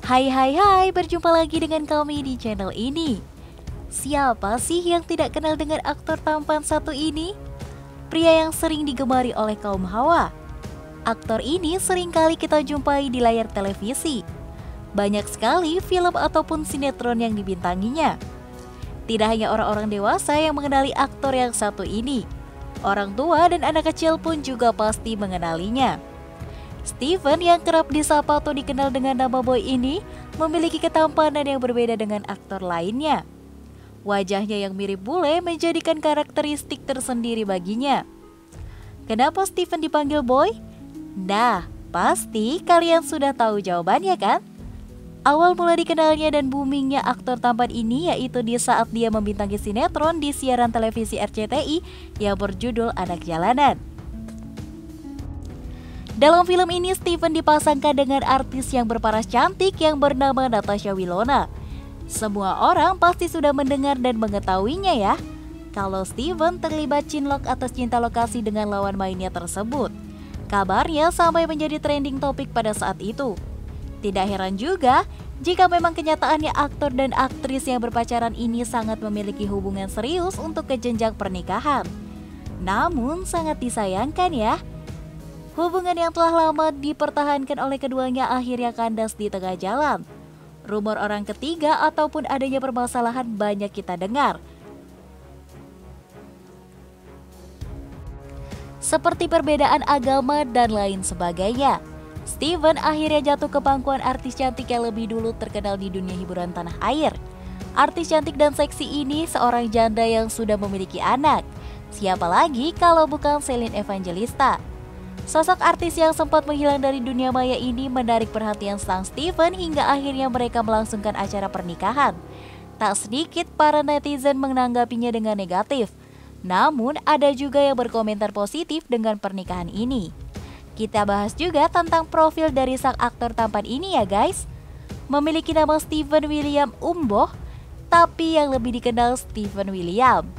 Hai, berjumpa lagi dengan kami di channel ini. Siapa sih yang tidak kenal dengan aktor tampan satu ini? Pria yang sering digemari oleh kaum hawa. Aktor ini sering kali kita jumpai di layar televisi. Banyak sekali film ataupun sinetron yang dibintanginya. Tidak hanya orang-orang dewasa yang mengenali aktor yang satu ini. Orang tua dan anak kecil pun juga pasti mengenalinya. Steven yang kerap disapa atau dikenal dengan nama Boy ini memiliki ketampanan yang berbeda dengan aktor lainnya. Wajahnya yang mirip bule menjadikan karakteristik tersendiri baginya. Kenapa Steven dipanggil Boy? Nah, pasti kalian sudah tahu jawabannya kan? Awal mula dikenalnya dan boomingnya aktor tampan ini yaitu di saat dia membintangi sinetron di siaran televisi RCTI yang berjudul Anak Jalanan. Dalam film ini Steven dipasangkan dengan artis yang berparas cantik yang bernama Natasha Wilona. Semua orang pasti sudah mendengar dan mengetahuinya ya, kalau Steven terlibat cinlok atas cinta lokasi dengan lawan mainnya tersebut. Kabarnya sampai menjadi trending topik pada saat itu. Tidak heran juga jika memang kenyataannya aktor dan aktris yang berpacaran ini sangat memiliki hubungan serius untuk ke jenjang pernikahan. Namun sangat disayangkan ya, hubungan yang telah lama dipertahankan oleh keduanya akhirnya kandas di tengah jalan. Rumor orang ketiga ataupun adanya permasalahan banyak kita dengar. Seperti perbedaan agama dan lain sebagainya. Steven akhirnya jatuh ke pangkuan artis cantik yang lebih dulu terkenal di dunia hiburan tanah air. Artis cantik dan seksi ini seorang janda yang sudah memiliki anak. Siapa lagi kalau bukan Celine Evangelista. Sosok artis yang sempat menghilang dari dunia maya ini menarik perhatian sang Steven hingga akhirnya mereka melangsungkan acara pernikahan. Tak sedikit para netizen menanggapinya dengan negatif. Namun ada juga yang berkomentar positif dengan pernikahan ini. Kita bahas juga tentang profil dari sang aktor tampan ini ya guys. Memiliki nama Steven William Umboh, tapi yang lebih dikenal Steven William.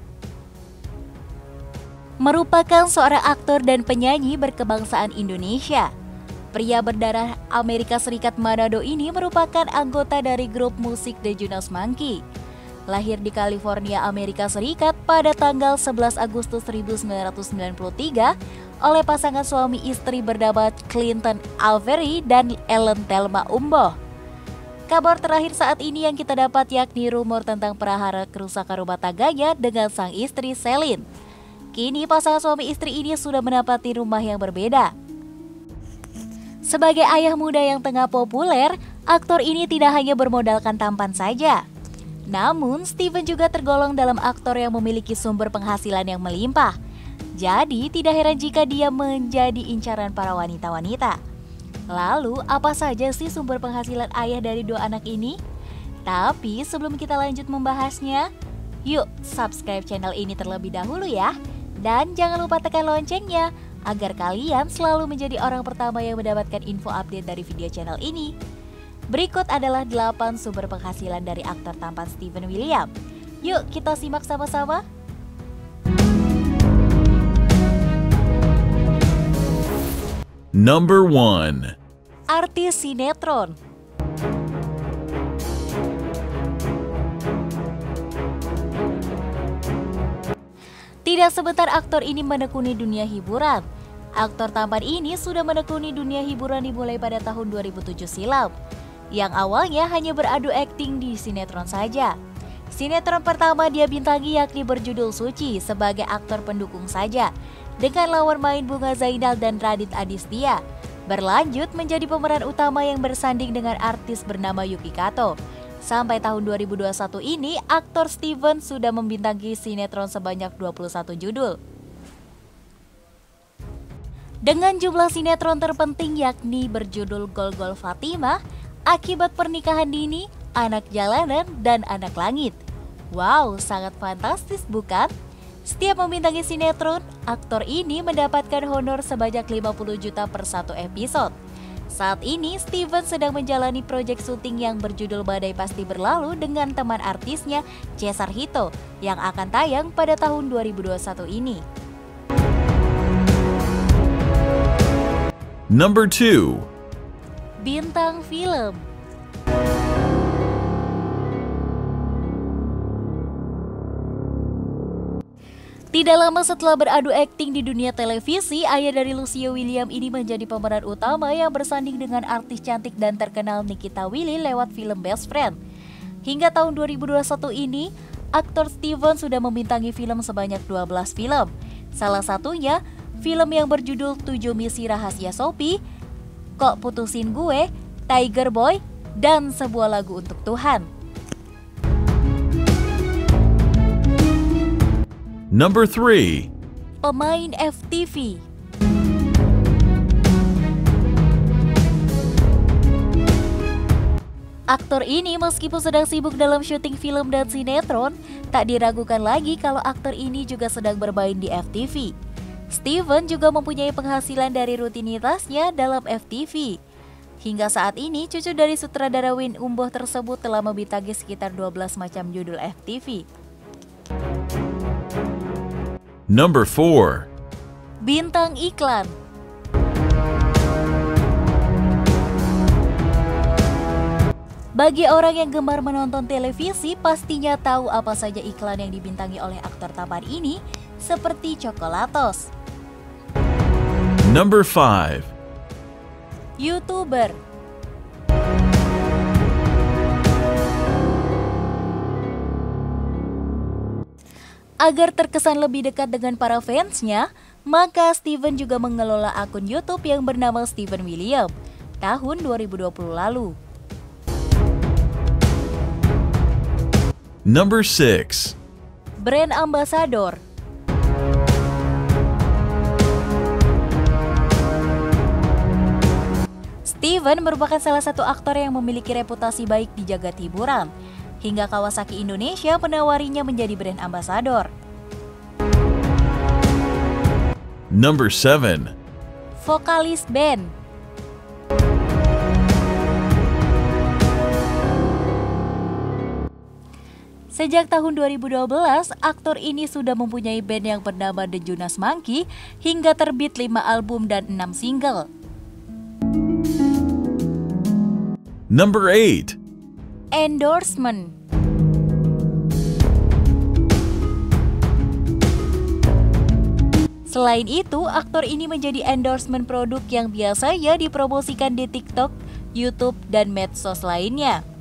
Merupakan seorang aktor dan penyanyi berkebangsaan Indonesia. Pria berdarah Amerika Serikat Manado ini merupakan anggota dari grup musik The Jonas Monkey. Lahir di California, Amerika Serikat pada tanggal 11 Agustus 1993 oleh pasangan suami istri bernama Clinton Avery dan Ellen Thelma Umboh. Kabar terakhir saat ini yang kita dapat yakni rumor tentang prahara kerusakan rumah tangganya dengan sang istri Celine. Kini pasangan suami istri ini sudah menempati rumah yang berbeda. Sebagai ayah muda yang tengah populer, aktor ini tidak hanya bermodalkan tampan saja. Namun, Steven juga tergolong dalam aktor yang memiliki sumber penghasilan yang melimpah. Jadi, tidak heran jika dia menjadi incaran para wanita-wanita. Lalu, apa saja sih sumber penghasilan ayah dari dua anak ini? Tapi, sebelum kita lanjut membahasnya, yuk subscribe channel ini terlebih dahulu ya. Dan jangan lupa tekan loncengnya, agar kalian selalu menjadi orang pertama yang mendapatkan info update dari video channel ini. Berikut adalah 8 sumber penghasilan dari aktor tampan Steven William. Yuk kita simak sama-sama. Number 1. Artis sinetron. Tidak sebentar aktor ini menekuni dunia hiburan. Aktor tampan ini sudah menekuni dunia hiburan dimulai pada tahun 2007 silam. Yang awalnya hanya beradu akting di sinetron saja. Sinetron pertama dia bintangi yakni berjudul Suci sebagai aktor pendukung saja, dengan lawan main Bunga Zainal dan Radit Adistia. Berlanjut menjadi pemeran utama yang bersanding dengan artis bernama Yuki Kato. Sampai tahun 2021 ini, aktor Steven sudah membintangi sinetron sebanyak 21 judul. Dengan jumlah sinetron terpenting yakni berjudul Gol-Gol Fatimah, Akibat Pernikahan Dini, Anak Jalanan, dan Anak Langit. Wow, sangat fantastis bukan? Setiap membintangi sinetron, aktor ini mendapatkan honor sebanyak 50 juta per satu episode. Saat ini, Steven sedang menjalani proyek syuting yang berjudul Badai Pasti Berlalu dengan teman artisnya, Cesar Hito, yang akan tayang pada tahun 2021 ini. Number 2. Bintang film. Tidak lama setelah beradu akting di dunia televisi, ayah dari Lucio William ini menjadi pemeran utama yang bersanding dengan artis cantik dan terkenal Nikita Willy lewat film Best Friend. Hingga tahun 2021 ini, aktor Steven sudah membintangi film sebanyak 12 film. Salah satunya, film yang berjudul 7 Misi Rahasia Sophie, Kok Putusin Gue, Tiger Boy, dan Sebuah Lagu Untuk Tuhan. Number 3. Pemain FTV. Aktor ini meskipun sedang sibuk dalam syuting film dan sinetron, tak diragukan lagi kalau aktor ini juga sedang bermain di FTV. Steven juga mempunyai penghasilan dari rutinitasnya dalam FTV. Hingga saat ini, cucu dari sutradara Win Umboh tersebut telah membintangi sekitar 12 macam judul FTV. Number 4. Bintang iklan. Bagi orang yang gemar menonton televisi, pastinya tahu apa saja iklan yang dibintangi oleh aktor tampan ini, seperti Coklatos. Number 5. YouTuber. Agar terkesan lebih dekat dengan para fansnya, maka Steven juga mengelola akun YouTube yang bernama Steven William tahun 2020 lalu. Number 6. Brand Ambassador. Steven merupakan salah satu aktor yang memiliki reputasi baik di jagat hiburan. Hingga Kawasaki Indonesia menawarinya menjadi brand ambassador. Number 7. Vokalis band. Sejak tahun 2012, aktor ini sudah mempunyai band yang bernama The Jonas Monkey hingga terbit 5 album dan 6 single. Number 8. Endorsement. Selain itu, aktor ini menjadi endorsement produk yang biasanya dipromosikan di TikTok, YouTube, dan medsos lainnya.